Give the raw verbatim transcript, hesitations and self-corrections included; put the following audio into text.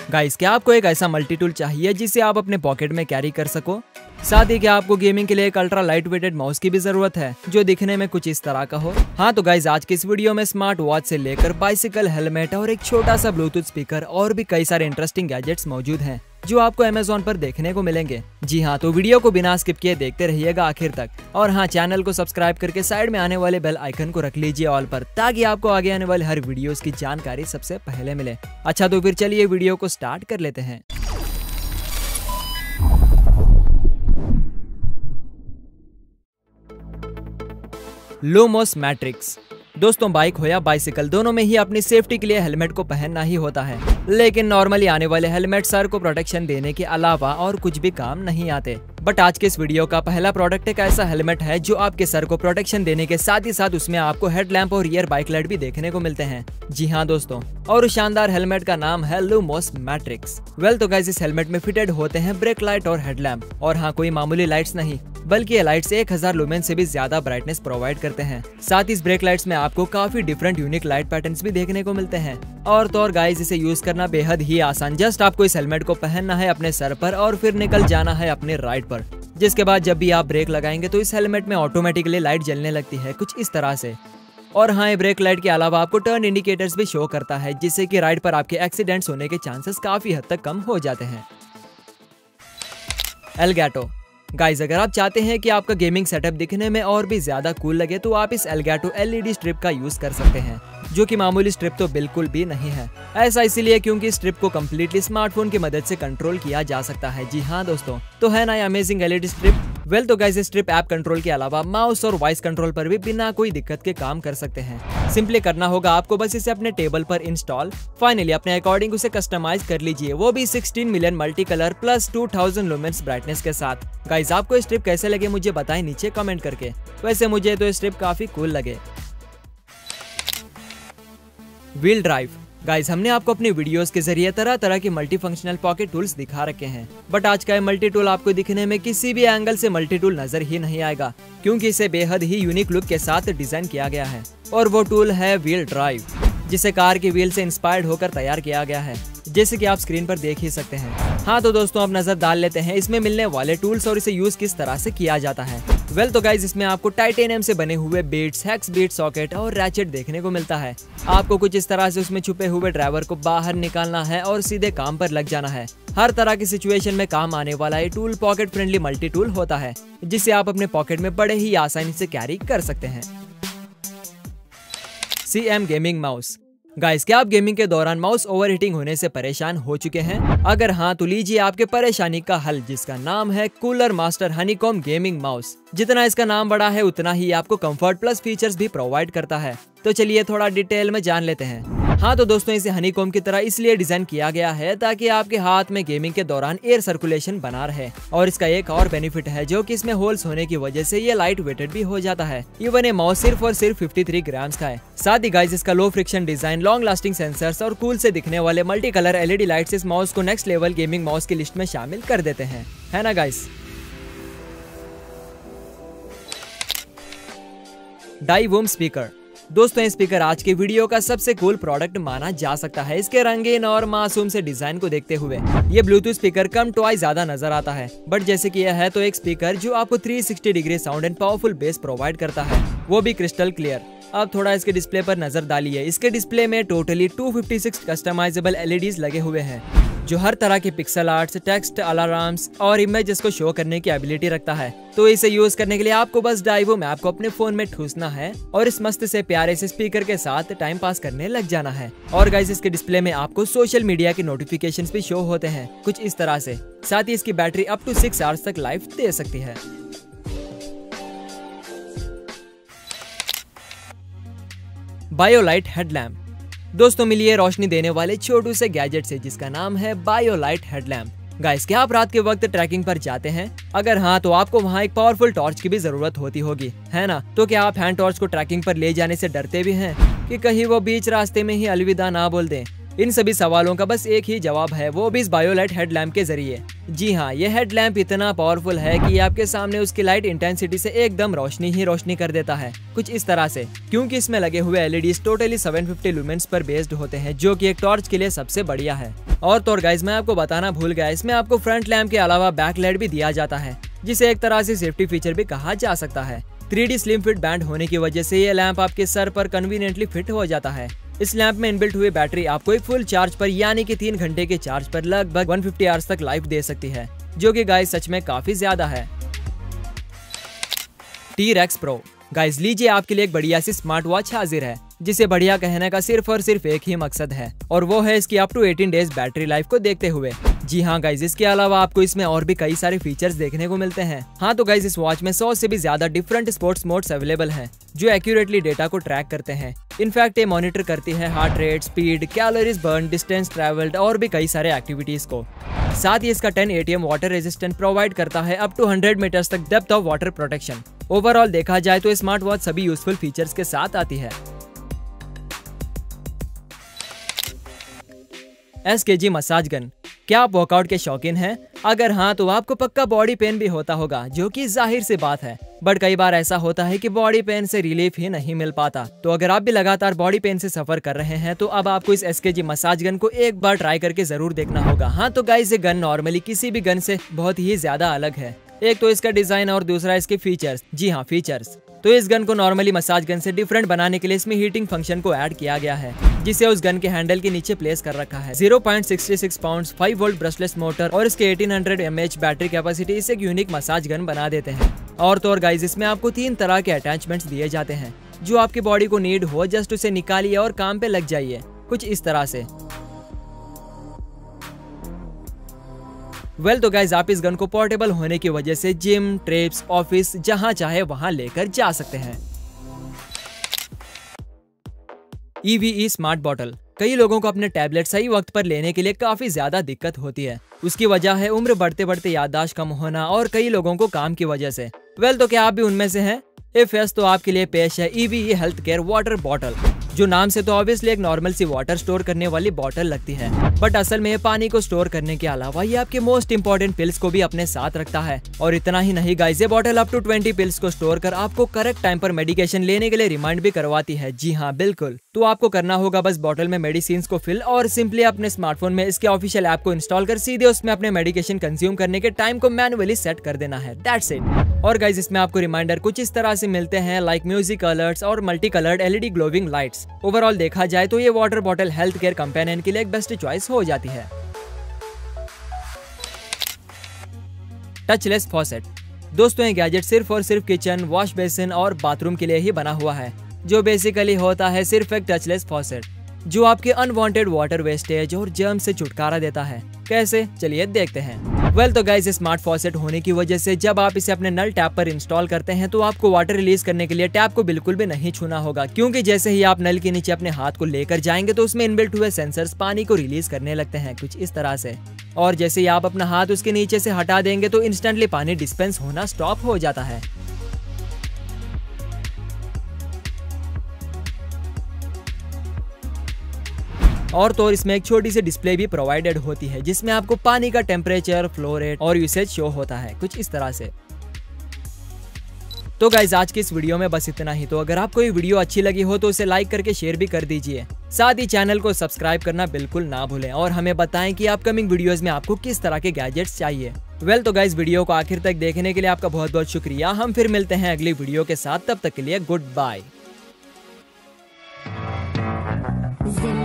Guys, क्या आपको एक ऐसा मल्टी टूल चाहिए जिसे आप अपने पॉकेट में कैरी कर सको? साथ ही क्या आपको गेमिंग के लिए एक अल्ट्रा लाइट वेटेड माउस की भी जरूरत है जो दिखने में कुछ इस तरह का हो? हाँ तो गाइस, आज की इस वीडियो में स्मार्ट वॉच से लेकर बाइसिकल, हेलमेट और एक छोटा सा ब्लूटूथ स्पीकर और भी कई सारे इंटरेस्टिंग गैजेट्स मौजूद हैं जो आपको अमेज़न पर देखने को मिलेंगे। जी हाँ, तो वीडियो को बिना स्किप किए देखते रहिएगा आखिर तक। और हाँ, चैनल को सब्सक्राइब करके साइड में आने वाले बेल आइकन को रख लीजिए ऑल पर, ताकि आपको आगे आने वाले हर वीडियोस की जानकारी सबसे पहले मिले। अच्छा तो फिर चलिए वीडियो को स्टार्ट कर लेते हैं। Lumos matrix. दोस्तों, बाइक हो या बाइसिकल, दोनों में ही अपनी सेफ्टी के लिए हेलमेट को पहनना ही होता है, लेकिन नॉर्मली आने वाले हेलमेट सर को प्रोटेक्शन देने के अलावा और कुछ भी काम नहीं आते। बट आज के इस वीडियो का पहला प्रोडक्ट एक ऐसा हेलमेट है जो आपके सर को प्रोटेक्शन देने के साथ ही साथ उसमें आपको हेडलैम्प और रियर बाइक लाइट भी देखने को मिलते हैं। जी हाँ दोस्तों, और उस शानदार हेलमेट का नाम है लूमोस मैट्रिक्स। वेल तो गाइस, इस हेलमेट में फिटेड होते हैं ब्रेक लाइट और हेडलैम्प, और हाँ, कोई मामूली लाइट्स नहीं, बल्कि ये लाइट्स एक हज़ार लुमेन से भी ज्यादा ब्राइटनेस प्रोवाइड करते हैं। साथ ही इस ब्रेक लाइट्स में आपको काफी डिफरेंट यूनिक लाइट पैटर्न्स भी देखने को मिलते हैं। और तो और गाइस, इसे यूज करना बेहद ही आसान। जस्ट आपको इस हेलमेट को पहनना है अपने सर पर और फिर निकल जाना है अपने राइड पर, जिसके बाद जब भी आप ब्रेक लगाएंगे तो इस हेलमेट में ऑटोमेटिकली लाइट जलने लगती है कुछ इस तरह से। और हाँ, ये ब्रेक लाइट के अलावा आपको टर्न इंडिकेटर्स भी शो करता है, जिससे कि राइड पर आपके एक्सीडेंट्स होने के चांसेस काफी हद तक कम हो जाते हैं। एलगैटो। गाइस, अगर आप चाहते हैं कि आपका गेमिंग सेटअप दिखने में और भी ज्यादा कूल लगे तो आप इस एलगैटो एलईडी स्ट्रिप का यूज कर सकते हैं, जो कि मामूली स्ट्रिप तो बिल्कुल भी नहीं है। ऐसा इसीलिए क्योंकि इस स्ट्रिप को कम्प्लीटली स्मार्टफोन की मदद से कंट्रोल किया जा सकता है। जी हाँ दोस्तों, तो है ना अमेजिंग एलईडी स्ट्रिप। वेल तो गाइस, स्ट्रिप ऐप कंट्रोल के अलावा माउस और वॉइस कंट्रोल पर भी बिना कोई दिक्कत के काम कर सकते हैं। सिंपली करना होगा आपको बस इसे अपने टेबल पर इंस्टॉल, फाइनली अपने अकॉर्डिंग उसे कस्टमाइज कर लीजिए, वो भी सोलह million multi colour plus two thousand lumens brightness के साथ। गाइस, आपको ये स्ट्रिप कैसे लगे मुझे बताएं नीचे कमेंट करके। वैसे मुझे तो ये स्ट्रिप काफी कूल लगे। Wheel drive. गाइस, हमने आपको अपनी वीडियोस के जरिए तरह तरह के मल्टी फंक्शनल पॉकेट टूल्स दिखा रखे हैं, बट आज का ये मल्टी टूल आपको दिखने में किसी भी एंगल से मल्टी टूल नजर ही नहीं आएगा, क्योंकि इसे बेहद ही यूनिक लुक के साथ डिजाइन किया गया है। और वो टूल है व्हील ड्राइव, जिसे कार की व्हील से इंस्पायर्ड होकर तैयार किया गया है, जैसे कि आप स्क्रीन पर देख ही सकते हैं। हाँ तो दोस्तों, अब नजर डाल लेते हैं इसमें मिलने वाले टूल्स और इसे यूज किस तरह से किया जाता है। वेल तो गाइस, इसमें आपको टाइटेनियम से बने हुए बीट्स, हेक्स बीट सॉकेट और रैचेट देखने को मिलता है। आपको कुछ इस तरह से उसमें छुपे हुए ड्राइवर को बाहर निकालना है और सीधे काम पर लग जाना है। हर तरह की सिचुएशन में काम आने वाला ये tool pocket friendly multi tool होता है, जिसे आप अपने पॉकेट में बड़े ही आसानी से कैरी कर सकते हैं। C M gaming mouse. Guys, क्या आप गेमिंग के दौरान माउस ओवरहीटिंग होने से परेशान हो चुके हैं? अगर हाँ तो लीजिए आपके परेशानी का हल, जिसका नाम है cooler master honeycomb gaming mouse. जितना इसका नाम बड़ा है उतना ही आपको कंफर्ट प्लस फीचर्स भी प्रोवाइड करता है। तो चलिए थोड़ा डिटेल में जान लेते हैं। हाँ तो दोस्तों, इसे हनीकॉम्ब की तरह इसलिए डिजाइन किया गया है ताकि आपके हाथ में गेमिंग के दौरान एयर सर्कुलेशन बना रहे। और इसका एक और बेनिफिट है, जो कि इसमें होल्स होने की वजह से ये लाइट वेटेड भी हो जाता है। इवन ये माउस सिर्फ और सिर्फ तिरेपन ग्राम्स का है। साथ ही गाइस, इसका low friction design, long lasting sensors और कूल से दिखने वाले मल्टी कलर एलईडी लाइट्स इस माउस को नेक्स्ट लेवल गेमिंग माउस की लिस्ट में शामिल कर देते हैं, है ना गाइस। डाइवूम स्पीकर। दोस्तों, ये स्पीकर आज के वीडियो का सबसे कूल प्रोडक्ट माना जा सकता है। इसके रंगीन और मासूम से डिजाइन को देखते हुए ये ब्लूटूथ स्पीकर कम टॉय ज्यादा नजर आता है, बट जैसे कि यह है तो एक स्पीकर जो आपको तीन सौ साठ degree sound and powerful bass provide करता है, वो भी क्रिस्टल क्लियर। अब थोड़ा इसके डिस्प्ले पर नजर डालिए। इसके डिस्प्ले में टोटली दो सौ छप्पन कस्टमाइजेबल एलईडीज लगे हुए हैं, जो हर तरह के पिक्सल आर्ट्स, टेक्स्ट, अलार्म्स और इमेजेस को शो करने की एबिलिटी रखता है। तो इसे यूज करने के लिए आपको बस डाइवूम ऐप को अपने फोन में ठूसना है और इस मस्त से प्यारे से स्पीकर के साथ टाइम पास करने लग जाना है। और गाइस, इसके डिस्प्ले में आपको सोशल मीडिया के नोटिफिकेशंस भी शो होते हैं कुछ इस तरह से। साथ ही इसकी battery up to six hours तक लाइफ दे सकती है। BioLite headlamp. दोस्तों, मिलिए रोशनी देने वाले छोटू से गैजेट से, जिसका नाम है बायोलाइट हेडलैम्प। गाइस, क्या आप रात के वक्त ट्रैकिंग पर जाते हैं? अगर हाँ तो आपको वहाँ एक पावरफुल टॉर्च की भी जरूरत होती होगी, है ना? तो क्या आप हैंड टॉर्च को ट्रैकिंग पर ले जाने से डरते भी हैं कि कहीं वो बीच रास्ते में ही अलविदा ना बोल दें? इन सभी सवालों का बस एक ही जवाब है, वो भी इस बायोलाइट हेडलैम्प के जरिए। जी हाँ, ये हेडलैम्प इतना पावरफुल है कि आपके सामने उसकी लाइट इंटेंसिटी से एकदम रोशनी ही रोशनी कर देता है, कुछ इस तरह से। क्योंकि इसमें लगे हुए LED totally seven fifty lumens पर बेस्ड होते हैं, जो कि एक टॉर्च के लिए सबसे बढ़िया है। और तो और गाइस, मैं आपको बताना भूल गया, इसमें आपको फ्रंट लैम्प के अलावा बैक लाइट भी दिया जाता है, जिसे एक तरह से सेफ्टी फीचर भी कहा जा सकता है। Three D slim fit band होने की वजह से ये लैंप आपके सर पर कन्वीनियंटली फिट हो जाता है। इस लैंप में इनबिल्ट हुई बैटरी आपको एक फुल चार्ज पर यानी कि तीन घंटे के चार्ज पर लगभग वन फिफ्टी आवर्स तक लाइफ दे सकती है, जो कि गाइस सच में काफी ज्यादा है। T racks pro. गाइस लीजिए, आपके लिए एक बढ़िया सी स्मार्ट वॉच हाजिर है, जिसे बढ़िया कहने का सिर्फ और सिर्फ एक ही मकसद है, और वो है इसकी up to eighteen days battery life को देखते हुए। जी हाँ गाइज, इसके अलावा आपको इसमें और भी कई सारे फीचर्स देखने को मिलते हैं। हाँ तो गाइज, इस वॉच में सौ से भी ज्यादा डिफरेंट स्पोर्ट्स मोड्स अवेलेबल हैं, जो एक्यूरेटली डेटा को ट्रैक करते हैं। इनफैक्ट ये मॉनिटर करती है heart rate, speed, calories burn, distance travelled और भी कई सारे एक्टिविटीज को। साथ ही इसका ten ATM water resistant provide करता है अप टू हंड्रेड मीटर्स तक depth of water protection. Overall देखा जाए तो स्मार्ट वॉच सभी यूजफुल फीचर्स के साथ आती है। SKG massage gun. क्या आप वर्कआउट के शौकीन हैं? अगर हाँ तो आपको पक्का बॉडी पेन भी होता होगा, जो कि जाहिर सी बात है। बट कई बार ऐसा होता है कि बॉडी पेन से रिलीफ ही नहीं मिल पाता। तो अगर आप भी लगातार बॉडी पेन से सफर कर रहे हैं तो अब आपको इस एसकेजी मसाज गन को एक बार ट्राई करके जरूर देखना होगा। हाँ तो गाइस, ये गन नॉर्मली किसी भी गन से बहुत ही ज्यादा अलग है। एक तो इसका डिजाइन और दूसरा इसके फीचर्स। जी हाँ, फीचर्स। तो इस गन को नॉर्मली मसाज गन से डिफरेंट बनाने के लिए इसमें हीटिंग फंक्शन को ऐड किया गया है, जिसे उस गन के हैंडल के नीचे प्लेस कर रखा है। Zero point six six pounds, five volt brushless motor और इसके eighteen hundred mAh battery capacity इसे एक यूनिक मसाज गन बना देते हैं। और तो और गाइज, इसमें आपको तीन तरह के अटैचमेंट्स दिए जाते हैं, जो आपकी बॉडी को नीड हो जस्ट उसे निकालिए और काम पे लग जाइए, कुछ इस तरह से। वेल well, तो गाइज, आप इस गन को पोर्टेबल होने की वजह से जिम, ट्रिप्स, ऑफिस, जहां चाहे वहां लेकर जा सकते हैं। EVE smart bottle. कई लोगों को अपने टैबलेट सही वक्त पर लेने के लिए काफी ज्यादा दिक्कत होती है। उसकी वजह है उम्र बढ़ते बढ़ते याददाश्त कम होना और कई लोगों को काम की वजह से। वेल well, तो क्या आप भी उनमें से हैं? इफ यस, तो आपके लिए पेश है EVE health care water bottle, जो नाम से तो ऑब्वियसली एक नॉर्मल सी वाटर स्टोर करने वाली बॉटल लगती है, बट असल में ये पानी को स्टोर करने के अलावा ये आपके मोस्ट इंपोर्टेंट पिल्स को भी अपने साथ रखता है। और इतना ही नहीं गाइस, ये bottle up to twenty pills को स्टोर कर आपको करेक्ट टाइम पर मेडिकेशन लेने के लिए रिमाइंड भी करवाती है। जी हाँ, बिल्कुल। तो आपको करना होगा बस बॉटल में मेडिसिन को फिल और सिंपली अपने स्मार्टफोन में इसके ऑफिशियल ऐप को इंस्टॉल कर सीधे उसमें अपने मेडिकेशन कंज्यूम करने के टाइम को मैनुअली सेट कर देना है। That's it. और गाइस, इसमें आपको रिमाइंडर कुछ इस तरह से मिलते हैं, लाइक म्यूजिक अलर्ट्स और multi coloured LED glowing lights. Overall देखा जाए तो ये water bottle health care companion के लिए एक बेस्ट चॉइस हो जाती है। Touchless faucet. दोस्तों, ये गैजेट सिर्फ और सिर्फ किचन, वॉश बेसिन और बाथरूम के लिए ही बना हुआ है, जो बेसिकली होता है सिर्फ एक टचलेस फॉसेट, जो आपके अनवांटेड वाटर वेस्टेज और जर्म से छुटकारा देता है। कैसे? चलिए देखते हैं। वेल तो गाइस, स्मार्ट फॉसेट होने की वजह से जब आप इसे अपने नल टैप पर इंस्टॉल करते हैं तो आपको वाटर रिलीज करने के लिए टैप को बिल्कुल भी नहीं छूना होगा, क्योंकि जैसे ही आप नल के नीचे अपने हाथ को लेकर जाएंगे तो उसमें इनबिल्ट हुए सेंसर्स पानी को रिलीज करने लगते हैं, कुछ इस तरह से। और जैसे ही आप अपना हाथ उसके नीचे से हटा देंगे तो इंस्टेंटली पानी डिस्पेंस होना स्टॉप हो जाता है। और तो और इसमें एक छोटी सी डिस्प्ले भी प्रोवाइडेड होती है, जिसमें आपको पानी का टेम्परेचर, फ्लो रेट और यूसेज शो होता है, कुछ इस तरह से। तो गाइज, आज की इस वीडियो में बस इतना ही। तो अगर आपको ये वीडियो अच्छी लगी हो तो उसे लाइक करके शेयर भी कर दीजिए। साथ ही चैनल को सब्सक्राइब करना बिल्कुल ना भूलें और हमें बताएं कि अपकमिंग वीडियोस में आपको किस तरह के गैजेट्स चाहिए। वेल तो गाइज, वीडियो को आखिर तक देखने के लिए आपका बहुत बहुत शुक्रिया। हम फिर मिलते हैं अगली वीडियो के साथ, तब तक के लिए गुड बाय।